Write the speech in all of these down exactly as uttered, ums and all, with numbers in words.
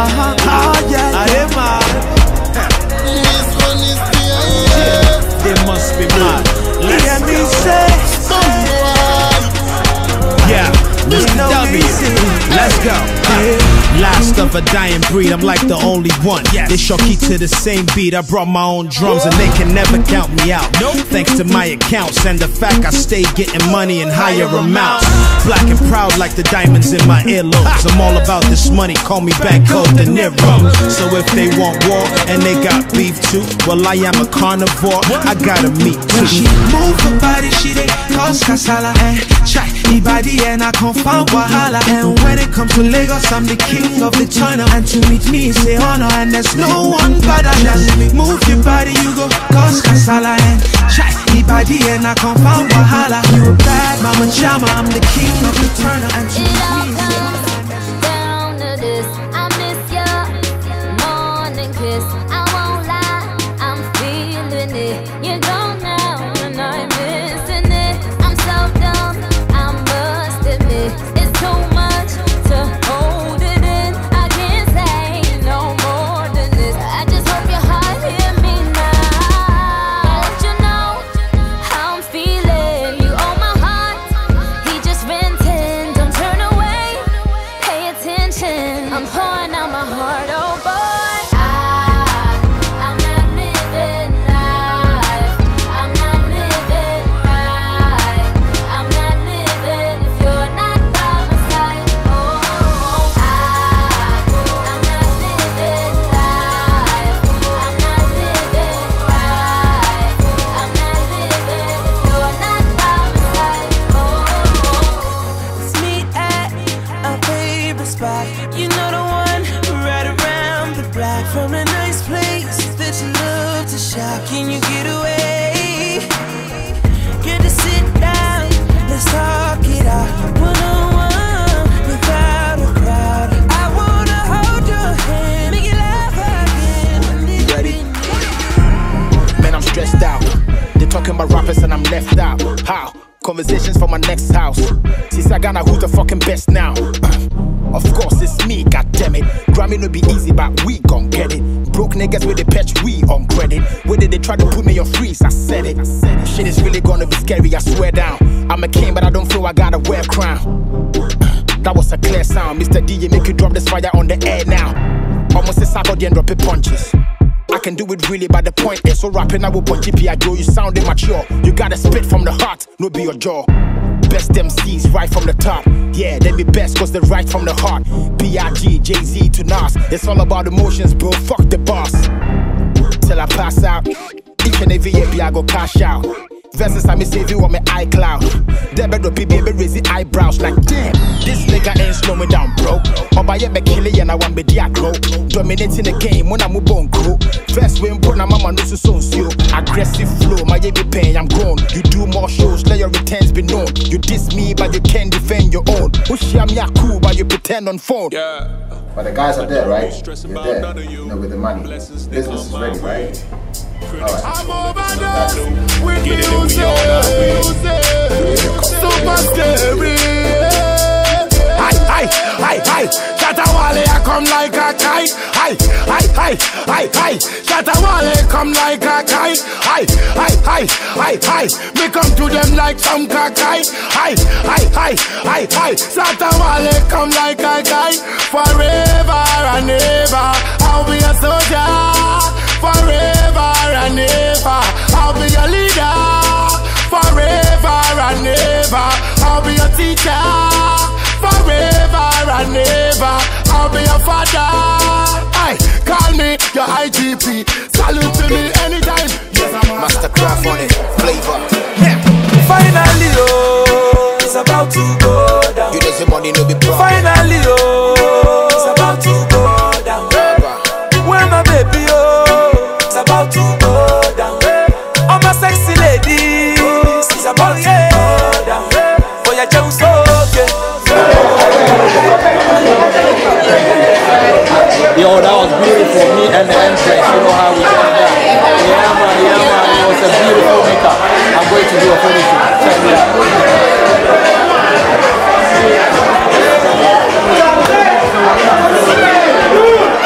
Uh-huh. Oh, yeah. I am mad. This one is the They must be mad. Let me say, yeah, Mister W, let's go. Last of a dying breed, I'm like the only one. They shocky to the same beat. I brought my own drums and they can never count me out. Thanks to my accounts and the fact I stay getting money in higher amounts. Black and proud like the diamonds in my earlobes. I'm all about this money, call me Banco De Niro. So if they want war and they got beef too, well I am a carnivore, I gotta meet too. She move her body, she dey cause kasala and try the body and I can't find wahala. And when it comes to Lagos, I'm the king of the China. And to meet me is a honor, and there's no one better than me. Move your body, you go cause kasala and try the body and I can't find wahala. You a bad mama chama, I'm the king of the China. And to meet me is a honor. Down to this, I miss your morning kiss. I won't lie, I'm feeling it. You don't know when I'm missing it. I'm so dumb, I must admit. It's too much to hold it in. I can't say no more than this. I just hope your heart hear me now. I'll let you know how I'm feeling. You own my heart, he just renting. Don't turn away, pay attention. I'm pouring out my heart, oh boy. I, I'm not living life. I'm not living right. I'm not living if you're not by my side. Oh, I, I'm not living life. I'm not living right. I'm not living if you're not by my side. Oh. It's me at a favorite spot. You know the one right around the block. From a nice place that you love to shop. Can you get away? Get to sit down, let's talk it out. One on one, without a crowd. I wanna hold your hand, make you laugh again. You ready? Man, I'm stressed out. They talking about rappers and I'm left out. How? Conversations for my next house. Since I got who's the fucking best now? Of course it's me, goddammit. Grammy no be easy, but we gon' get it. Broke niggas with the patch, we on credit. Where did they try to put me on freeze? I said it. Shit is really gonna be scary, I swear down. I'm a king, but I don't feel I gotta wear a crown. That was a clear sound. Mister D J make you drop this fire on the air now. Almost a sack and drop it punches. I can do it really, but the point is so rapping I will punch P I Joe. You sound immature. You gotta spit from the heart, no be your jaw. Best M Cs right from the top. Yeah, they be best cause they're right from the heart. B I G, Jay-Z to Nas. It's all about emotions, bro. Fuck the boss. Till I pass out. Each and every year, I go cash out. Versus I me save you on my iCloud. There better be baby raise the eyebrows like damn. This nigga ain't slowing down, bro. Oba ye be killing and I want be diacro. Dominating the game when I'm a bone crew. First win put na mama no so so. Aggressive flow, my ye be paying, I'm grown. You do more shows, let your returns be known. You diss me but you can't defend your own. Push I'm ya cool but you pretend on phone. Yeah. But the guys are there, right? They're there, you know, with the money. Business is ready, right? Alright. I'm overdone with music, super scary. Hi, hi, hi, hi. Shatawale, I come like a kite. Hi, hi, hi, hi, hi. Shatawale, come like a kite. Hi, hi, hi, hi, hi. Me come to them like some kakai. Hi, hi, hi, hi, hi. Shatawale, come like a kite. Forever and ever, I'll be a soldier. Forever and ever, I'll be your leader. Forever and ever, I'll be your teacher. Forever and ever, I'll be your father. Aye, call me your I G P. Salute to me anytime. Yes, I'm Mastercraft on it, flavor. Yeah. Finally, oh, it's about to go down. You know the money no be problem. Finally, oh, it's about to go down. Where my baby, oh, it's about to go down. All my sexy ladies, it's about to go down. For your Jones, okay. Yo, that was beautiful. Me and the Empress, you know how we done that. Yeah, man, yeah, man. It was a beautiful makeup. I'm going to do a photo shoot. Check me out.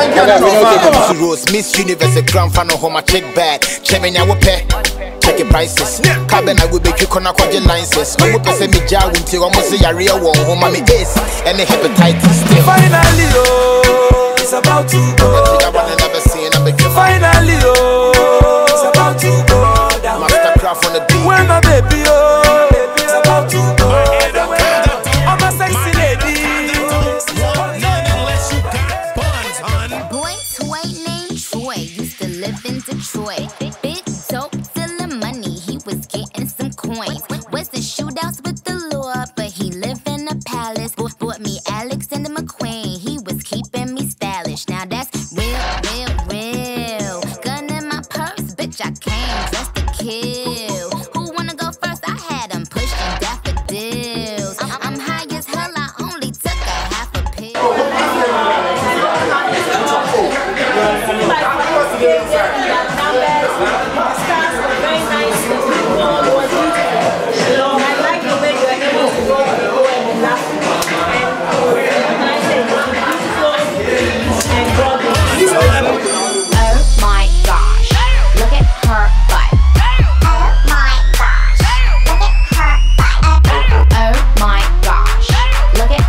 Rose, Miss Universe, a grand fan of home, a check bag. Check me now, pay. Check your prices. Cabin, I will make you connect with your licenses. I'm going to say me jar until almost a real one. Home, I'm ace and the hepatitis. Finally, oh, it's about to go. Finally, oh, it's about to go down. Mastercraft on the beat. When my baby, oh, it's about to go down. I'm a sexy lady. Boy, toy named Troy used to live in Detroit. Big dope, selling money, he was getting some coins. Wasn't shootouts with the law, but he lived in a palace. Bought me Alexander McQueen, he was keeping me stylish. Now that's real, real, real. Gun in my purse, bitch, I came just to kill. Who wanna go first? I had him pushing daffodils. I'm high as hell, I only took a half a pill.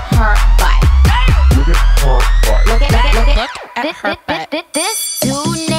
This dude